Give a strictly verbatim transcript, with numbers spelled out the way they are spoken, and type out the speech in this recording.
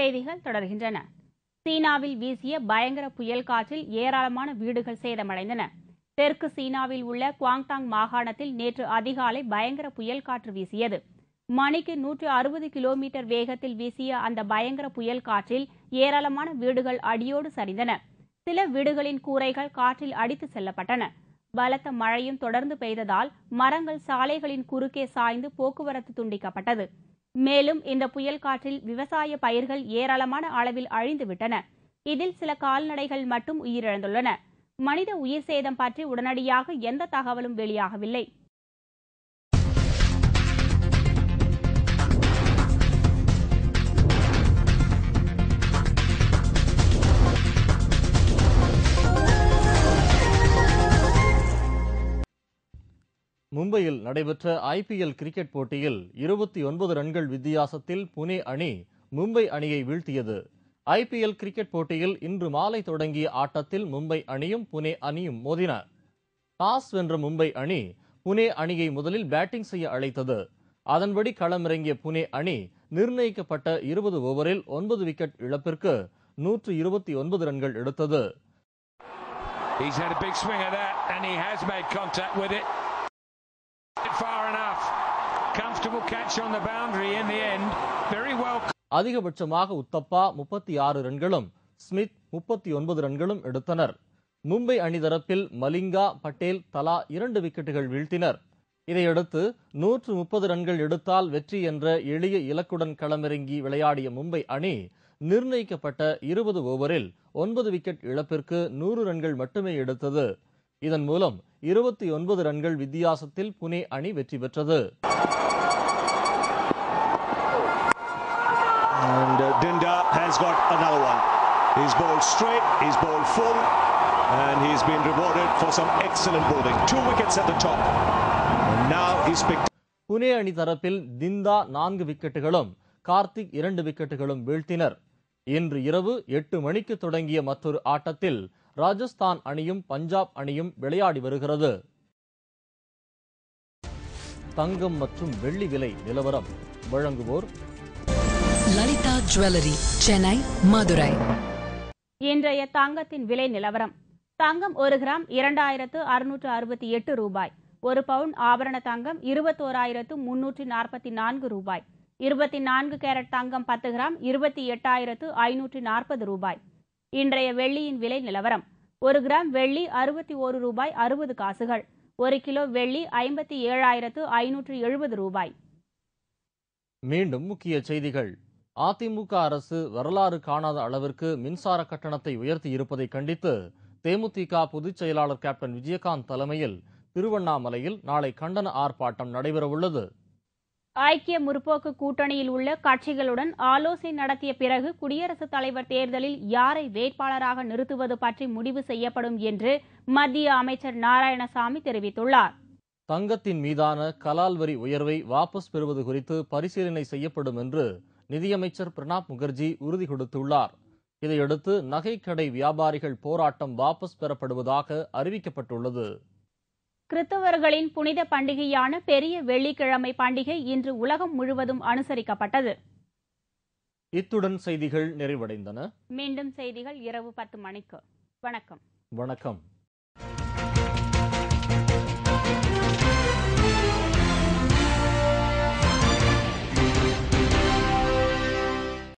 செய்திகள் தொடர்கின்றன. சீனாவில் வீசிய பயங்கர புயல் காற்றில் ஏராளமான வீடுகள் சேதமடைந்தன. தெற்கு சீனாவில் உள்ள குவாங்டாங் மாகாணத்தில் நேற்று அதிகாலை பயங்கர புயல் காற்று வீசியது. மணிக்கு நூற்று அறுபது கிலோமீட்டர் வேகத்தில் வீசிய அந்த பயங்கர புயல் காற்றில் ஏராளமான வீடுகள் அடியோடு சரிந்தன. சில வீடுகளின் கூரைகள் காற்றில் அடித்து செல்லப்பட்டன. பலத்த மழையும் தொடர்ந்து பெய்ததால் மரங்கள் சாலைகளின் குறுக்கே சாய்ந்து போக்குவரத்து துண்டிக்கப்பட்டது. மேலும் இந்த புயல் காற்றில் விவசாய பயிர்கள் ஏராளமான அளவில் அழிந்துவிட்டன. இதில் சில கால்நடைகள் மட்டும் உயிரிழந்துள்ளன. மனித உயிர் சேதம் பற்றி உடனடியாக எந்த தகவலும் வெளியாகவில்லை. மும்பையில் நடைபெற்ற ஐ பி எல் கிரிக்கெட் போட்டியில் இருபத்தி ஒன்பது ரன்கள் வித்தியாசத்தில் புனே அணி மும்பை அணியை வீழ்த்தியது. ஐ பி எல் கிரிக்கெட் போட்டியில் இன்று மாலை தொடங்கிய ஆட்டத்தில் மும்பை அணியும் புனே அணியும் மோதின. டாஸ் வென்ற மும்பை அணி புனே அணியை முதலில் பேட்டிங் செய்ய அழைத்தது. அதன்படி களமிறங்கிய புனே அணி நிர்ணயிக்கப்பட்ட இருபது ஓவரில் ஒன்பது விக்கெட் இழப்பிற்கு நூற்று இருபத்தி ஒன்பது ரன்கள் எடுத்தது. அதிகபட்சமாக உத்தப்பா முப்பத்தி ஆறு ரன்களும் ஸ்மித் முப்பத்தி ஒன்பது ரன்களும் எடுத்தனர். மும்பை அணி தரப்பில் மலிங்கா, பட்டேல் தலா இரண்டு விக்கெட்டுகள் வீழ்த்தினர். இதையடுத்து நூற்று முப்பது ரன்கள் எடுத்தால் வெற்றி என்ற எளிய இலக்குடன் களமிறங்கி விளையாடிய மும்பை அணி நிர்ணயிக்கப்பட்ட இருபது ஓவரில் ஒன்பது விக்கெட் இழப்பிற்கு நூறு ரன்கள் மட்டுமே எடுத்தது. இதன் மூலம் இருபத்தி ஒன்பது ரன்கள் வித்தியாசத்தில் புனே அணி வெற்றி பெற்றது. And uh, Dinda has got another one. He's bowled straight, he's bowled full, and he's been rewarded for some excellent bowling. Two wickets at the top. And now he's picked. Pune அணி தரப்பில் திந்தா நான்கு விக்கெட்டுகளும் கார்த்திக் இரண்டு விக்கெட்டுகளும் வீழ்த்தினர். இன்று இரவு எட்டு மணிக்கு தொடங்கிய மற்றொரு ஆட்டத்தில் ராஜஸ்தான் அணியும் பஞ்சாப் அணியும் விளையாடி வருகிறது. தங்கம் மற்றும் வெள்ளி விலை நிலவரம் வழங்குவோர் லலிதா ஜுவல்லரி, சென்னை, மதுரை. இன்றைய தங்கத்தின் விலை நிலவரம். தங்கம் ஒரு கிராம் இரண்டாயிரத்து அறுநூற்று அறுபத்தி எட்டு ரூபாய். ஒரு பவுன் ஆபரண தங்கம் இருபத்தோராயிரத்து முன்னூற்றி நாற்பத்தி நான்கு ரூபாய். இருபத்தி நான்கு கேரட் தங்கம் பத்து கிராம் இருபத்தி எட்டாயிரத்து ஐநூற்றி நாற்பது ரூபாய். இன்றைய வெள்ளியின் விலை நிலவரம். ஒரு கிராம் வெள்ளி அறுபத்தி ஒரு ரூபாய் அறுபது காசுகள். ஒரு கிலோ வெள்ளி ஐம்பத்தி ஏழாயிரத்து ஐநூற்று எழுபது ரூபாய். மீண்டும் முக்கிய செய்திகள். அதிமுக அரசு வரலாறு காணாத அளவிற்கு மின்சார கட்டணத்தை உயர்த்தி இருப்பதை கண்டித்து தேமுதிக பொதுச் செயலாளர் கேப்டன் விஜயகாந்த் தலைமையில் திருவண்ணாமலையில் நாளை கண்டன ஆர்ப்பாட்டம் நடைபெறவுள்ளது. ஐக்கிய முற்போக்கு கூட்டணியில் உள்ள கட்சிகளுடன் ஆலோசனை நடத்திய பிறகு குடியரசுத் தலைவர் தேர்தலில் யாரை வேட்பாளராக நிறுத்துவது பற்றி முடிவு செய்யப்படும் என்று மத்திய அமைச்சர் நாராயணசாமி தெரிவித்துள்ளார். தங்கத்தின் மீதான கலால் வரி உயர்வை வாபஸ் பெறுவது குறித்து பரிசீலனை செய்யப்படும் என்று நிதியமைச்சர் பிரணாப் முகர்ஜி உறுதி கொடுத்துள்ளார். இதையடுத்து நகைக்கடை வியாபாரிகள் போராட்டம் வாபஸ் பெறப்படுவதாக அறிவிக்கப்பட்டுள்ளது. கிறிஸ்தவர்களின் புனித பண்டிகையான பெரிய வெள்ளிக்கிழமை பண்டிகை இன்று உலகம் முழுவதும் அனுசரிக்கப்பட்டது. இத்துடன் செய்திகள் நிறைவடைந்தன. மீண்டும் செய்திகள் இரவு பத்து மணிக்கு. வணக்கம். வணக்கம்.